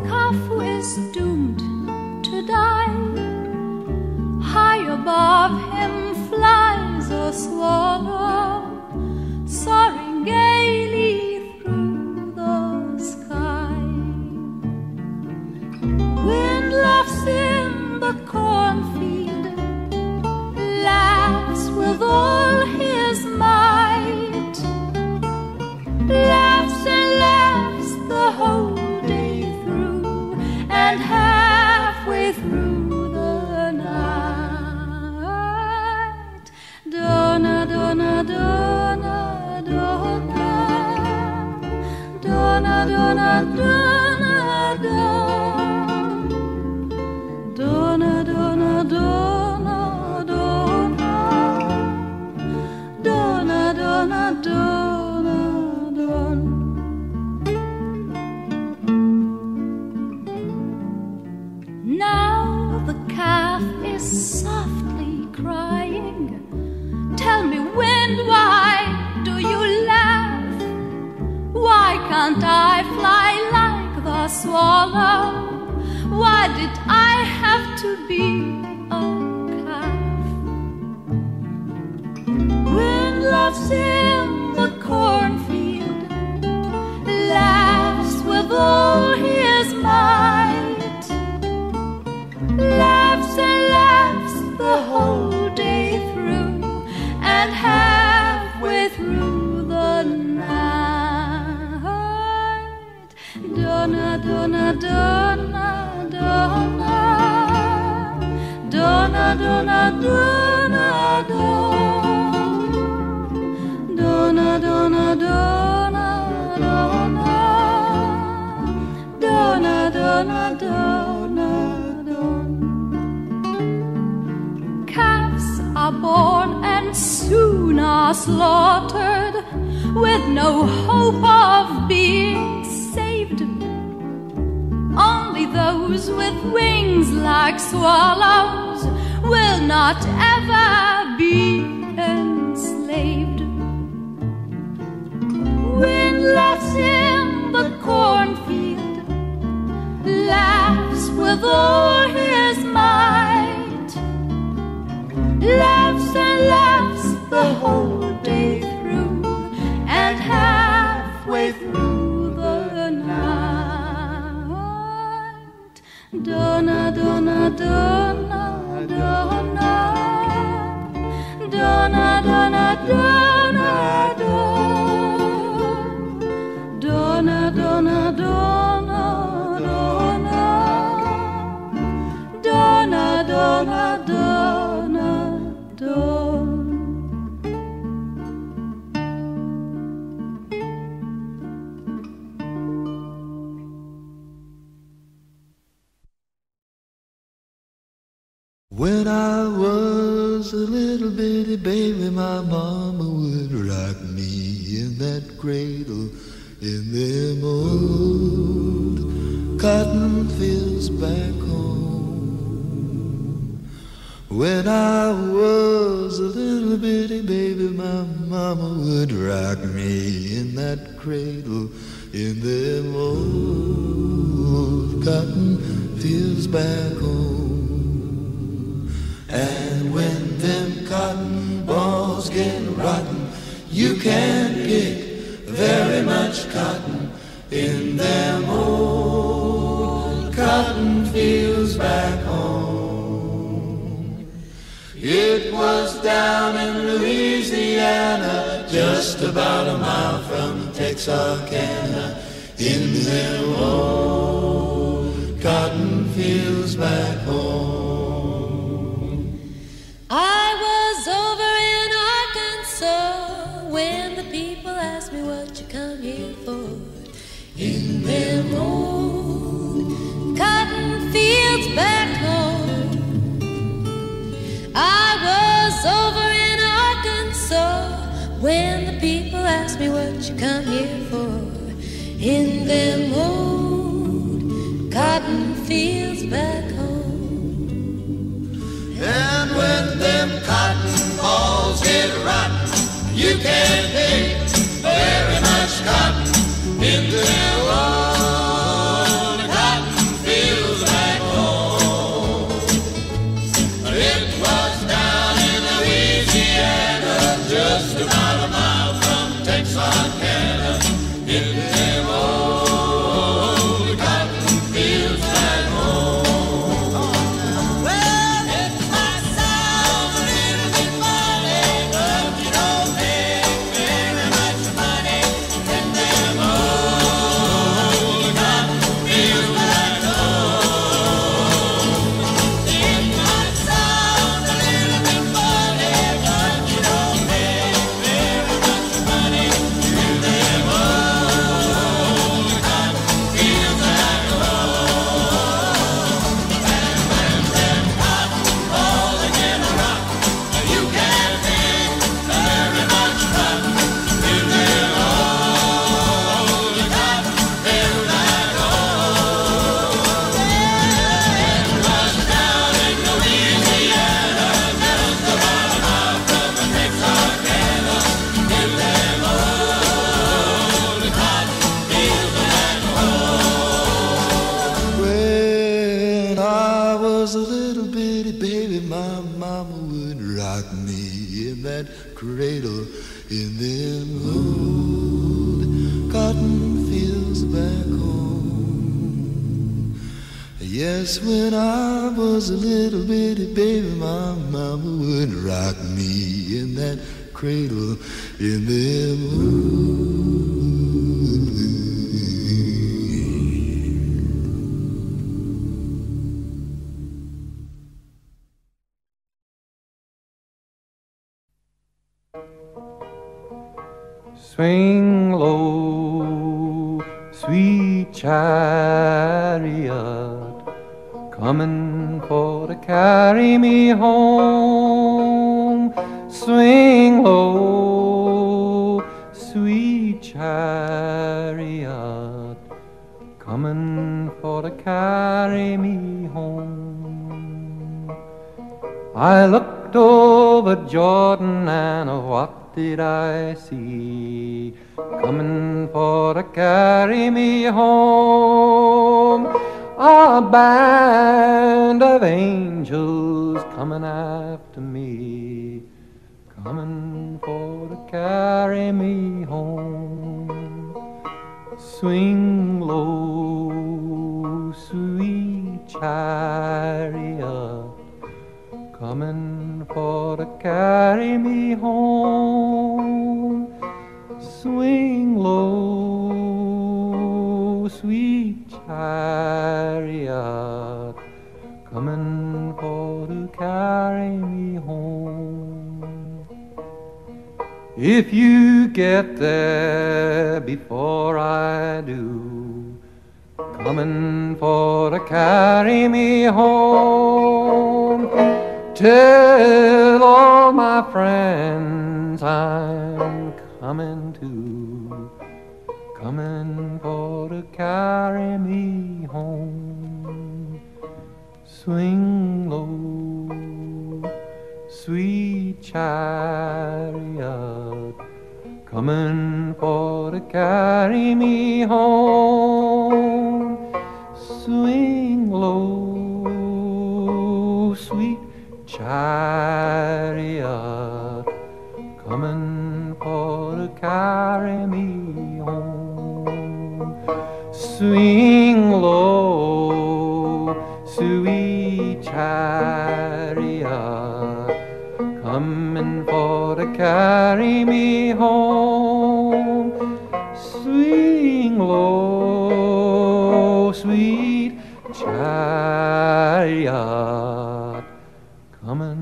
calf who is doomed to die. High above him flies a swallow, soaring gaily through the sky. Wind laughs in the cornfield, laughs with all his might, laughs and laughs the whole day through, and halfway through the night. Donna, donna, donna, donna, donna, donna, donna, donna, donna, donna, donna, donna, donna, donna. Now the calf is softly crying. Tell me, wind, why do you laugh? Why can't I fly like the swallow? Why did I have to be a calf? Wind laughs in the cornfield, laughs with all his might, laughs and laughs the whole day through, and halfway through the night. Donna, donna, donna, donna, donna, donna, donna, donna, donna, donna, donna, donna, donna, donna. Calves are born and soon are slaughtered, with no hope of being saved. Only those with wings like swallows will not ever be enslaved. Wind laughs in the cornfield, laughs with all his might, laughs and laughs the whole day through, and halfway through the night. Donna, donna, donna, donna, donna, donna, donna, donna, donna, donna, donna, donna, donna, donna. When I was a little bitty baby, my mama would rock me in that cradle in them old cotton fields back home. When I was a little bitty baby, my mama would rock me in that cradle in them old cotton fields back home. And when them cotton balls get rotten, you can't pick very much cotton in them old cotton fields back home. It was down in Louisiana, just about a mile from Texarkana, in them old cotton fields back home. I was over in Arkansas when the people asked me what you come here for. In them old cotton fields back home. I was over in Arkansas when the people asked me what you come here for. In them old cotton fields back home. And when them cotton balls get rotten, you can't pick very much cotton in them old cotton that cradle in them old cotton fields back home. Yes, when I was a little bitty baby, my mama would rock me in that cradle in them old. Swing low, sweet chariot, coming for to carry me home. Swing low, sweet chariot, coming for to carry me home. I looked over Jordan and what did I see coming for to carry me home? A band of angels coming after me, coming for to carry me home. Swing low, sweet chariot, coming for to carry me home. Swing low, sweet chariot, coming for to carry me home. If you get there before I do, coming for to carry me home, tell all my friends I'm coming too, coming for to carry me home. Swing low, sweet chariot, coming for to carry me home. Swing low, sweet chariot, coming for to carry me home. Swing low, sweet chariot, coming for to carry me home. Swing low, sweet chariot, coming